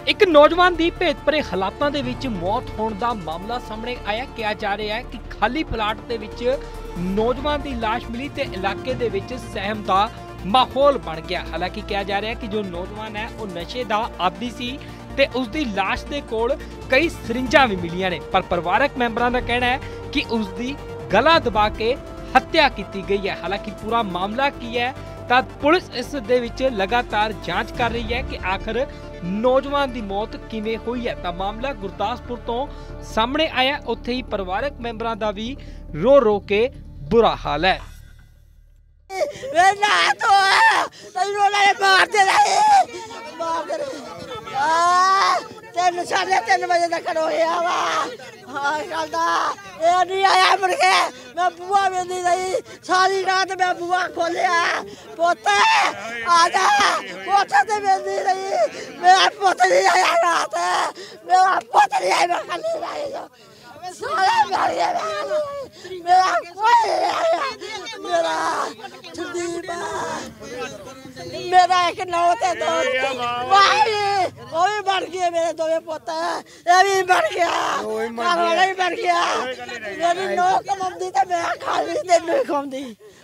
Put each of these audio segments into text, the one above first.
ਇੱਕ ਨੌਜਵਾਨ ਦੀ ਭੇਤ ਭਰੇ ਹਾਲਾਤਾਂ ਦੇ ਵਿੱਚ ਮੌਤ ਹੋਣ ਦਾ ਮਾਮਲਾ ਸਾਹਮਣੇ ਆਇਆ। ਕਿਹਾ ਜਾ ਰਿਹਾ ਹੈ ਕਿ ਖਾਲੀ ਪਲਾਟ ਦੇ ਵਿੱਚ ਨੌਜਵਾਨ ਦੀ ਲਾਸ਼ ਮਿਲੀ ਤੇ ਇਲਾਕੇ ਦੇ ਵਿੱਚ ਸਹਿਮ ਦਾ ਮਾਹੌਲ ਬਣ ਗਿਆ। ਹਾਲਾਂਕਿ ਕਿਹਾ ਜਾ ਰਿਹਾ ਹੈ ਕਿ ਜੋ ਨੌਜਵਾਨ ਹੈ ਉਹ ਨਸ਼ੇ ਦਾ ਆਦੀ ਸੀ ਤੇ ਉਸ ਦੀ ਲਾਸ਼ ਦੇ ਕੋਲ ਕਈ ਸਰਿੰਜਾਂ ਵੀ ਮਿਲੀਆਂ ਨੇ, ਪਰ ਪਰਿਵਾਰਕ ਮੈਂਬਰਾਂ ਦਾ ਕਹਿਣਾ ਹੈ ਕਿ ਉਸ ਦੀ ਗਲਾ ਦਬਾ ਕੇ ਹੱਤਿਆ ਕੀਤੀ ਗਈ ਹੈ। ਹਾਲਾਂਕਿ ਪੂਰਾ ਮਾਮਲਾ ਕੀ ਹੈ ਤਾਂ ਪੁਲਿਸ ਇਸ ਦੇ ਵਿੱਚ ਲਗਾਤਾਰ ਜਾਂਚ ਕਰ ਰਹੀ ਹੈ ਕਿ ਆਖਰ ਨੌਜਵਾਨ ਦੀ ਮੌਤ ਕਿਵੇਂ ਹੋਈ ਹੈ। ਤਾਂ ਮਾਮਲਾ ਗੁਰਦਾਸਪੁਰ ਤੋਂ ਸਾਹਮਣੇ ਆਇਆ। ਉੱਥੇ ਹੀ ਪਰਿਵਾਰਕ ਮੈਂਬਰਾਂ ਦਾ ਵੀ ਰੋ ਰੋ ਕੇ ਬੁਰਾ ਹਾਲ ਹੈ। तीन साढ़े 3 बजे तक रोया वा कल दा ये नहीं आया मुड़ के मैं बुआ वेंदी रही सारी रात मैं बुआ खोलिया पोते आजा पोते ते वेंदी रही मेरा पोते नहीं आया रात मेरा पोते नहीं आया मैं कल नहीं आया सारे मर गए मेरा कोई नहीं आया मेरा संदीप मेरा एक नौ ते दो भाई वो भी मर गए मेरे दो पोते ये भी मर गया घर वाला भी मर गया मेरी नौ कमाती तो मैं खा भी तेन नहीं खाती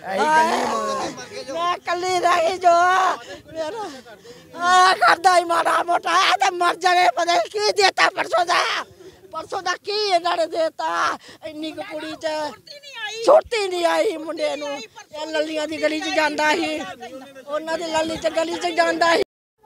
मैं कली रही जो मेरा करता ही माड़ा मोटा तो मर जाने पता की देता परसों का की इन्होंने देता इन्नी कुड़ी च छुट्टी नहीं आई मुंडे नूं ललियां दी गली च जांदा ही उन्हां दी लली च गली च जांदा ही।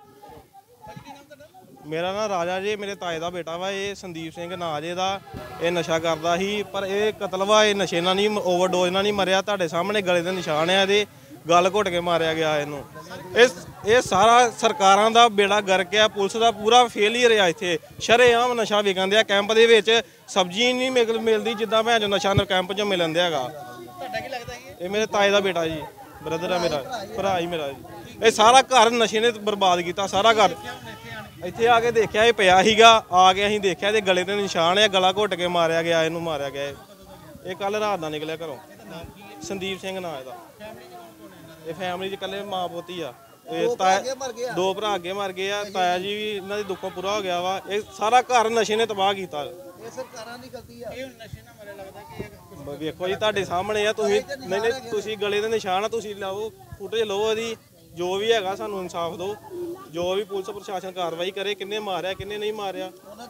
मेरा ना राजा जी मेरे ताए का बेटा वा ये संदीप सिंह ना जे दा ये नशा करता ही पर ये कतल वा ये नशे नाल नहीं ओवरडोज नाल नहीं मरिया। तुहाडे सामने गले दे निशान है इहदे गल घुट के मारिया गया इनू। ये सारा सरकारां दा बेड़ा गर्क है पुलिस का पूरा फेलियर है। इत्थे शरेआम नशा विकन दिया कैंप दे विच सब्जी नहीं मिलती जिद्दां भैन जो नशा कैंप च मिलन दिया हैगा। ये मेरे ताए का बेटा जी ब्रदर है मेरा भरा ही मेरा जी। ये सारा घर नशे ने बर्बाद किया सारा घर। ਇੱਥੇ ਆ ਕੇ ਦੇਖਿਆ ਇਹ ਪਿਆ ਸੀਗਾ ਆ ਕੇ ਅਸੀਂ ਦੇਖਿਆ ਤੇ ਗਲੇ ਤੇ ਨਿਸ਼ਾਨ ਹੈ ਗਲਾ ਘੁੱਟ ਕੇ ਮਾਰਿਆ ਗਿਆ ਇਹਨੂੰ ਮਾਰਿਆ ਗਿਆ। ਇਹ ਕੱਲ ਰਾਤ ਦਾ ਨਿਕਲਿਆ ਘਰੋਂ ਸੰਦੀਪ ਸਿੰਘ ਨਾਂ ਇਹਦਾ। ਇਹ ਫੈਮਿਲੀ 'ਚ ਇਕੱਲੇ ਮਾਂ ਪੋਤੀ ਆ। ਇਹ ਤਾਇਆ ਦੋ ਭਰਾ ਅੱਗੇ ਮਰ ਗਏ ਆ ਤਾਇਆ ਜੀ ਵੀ ਇਹਨਾਂ ਦੀ ਦੁੱਖੋਂ ਪੂਰਾ ਹੋ ਗਿਆ ਵਾ। ਇਹ ਸਾਰਾ ਘਰ ਨਸ਼ੇ ਨੇ ਤਬਾਹ ਕੀਤਾ। ਇਹ ਸਰਕਾਰਾਂ ਦੀ ਗਲਤੀ ਆ। ਇਹ ਨਸ਼ੇ ਨਾਲ ਮਰੇ ਲੱਗਦਾ ਕਿ ਵੇਖੋ ਜੀ ਤੁਹਾਡੇ ਸਾਹਮਣੇ ਆ ਤੁਸੀਂ ਨਹੀਂ ਤੁਸੀਂ ਗਲੇ ਦੇ ਨਿਸ਼ਾਨ ਆ ਤੁਸੀਂ ਲਾਓ ਫੁਟੇਜ ਲਓ ਇਹਦੀ जो भी है सानू इंसाफ दो जो भी पुलिस प्रशासन कार्रवाई करे किन्ने मारिया किन्ने नहीं मारिया।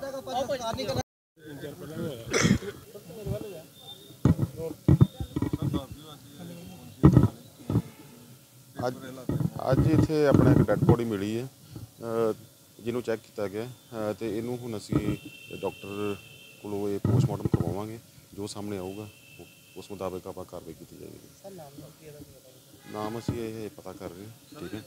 ਅੱਜ ਇੱਥੇ ਆਪਣਾ ਇੱਕ ਡੈਡ ਬੋਡੀ ਮਿਲੀ ਹੈ ਜਿਹਨੂੰ ਚੈੱਕ ਕੀਤਾ ਗਿਆ ਤੇ ਇਹਨੂੰ ਹੁਣ ਅਸੀਂ ਡਾਕਟਰ ਕੋਲੋਂ ਇਹ ਪੋਸਟਮਾਰਟਮ ਕਰਵਾਵਾਂਗੇ। ਜੋ ਸਾਹਮਣੇ ਆਊਗਾ ਉਸ ਮੁਤਾਬਕ ਆਪਾਂ ਕਾਰਵਾਈ ਕੀਤੀ ਜਾਵੇਗੀ। ਨਾਮ ਅਸੀਂ ਇਹ ਪਤਾ ਕਰ ਰਹੇ ਹਾਂ। ਠੀਕ ਹੈ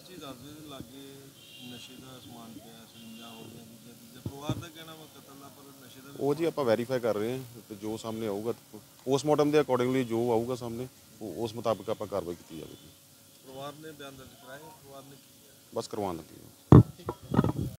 ਉਹ ਜੀ ਆਪਾਂ ਵੈਰੀਫਾਈ ਕਰ ਰਹੇ ਹਾਂ ਤੇ ਜੋ ਸਾਹਮਣੇ ਆਊਗਾ ਪੋਸਟਮਾਰਟਮ ਦੇ ਅਕੋਰਡਿੰਗਲੀ ਜੋ ਆਊਗਾ ਸਾਹਮਣੇ ਉਸ ਮੁਤਾਬਕ ਆਪਾਂ ਕਾਰਵਾਈ ਕੀਤੀ ਜਾਵੇਗੀ। ਪਰਿਵਾਰ ਨੇ ਬਿਆਨ ਦਰਜ ਕਰਾਇਆ ਬਸ ਕਰਵਾਉਣ ਲੱਗੇ।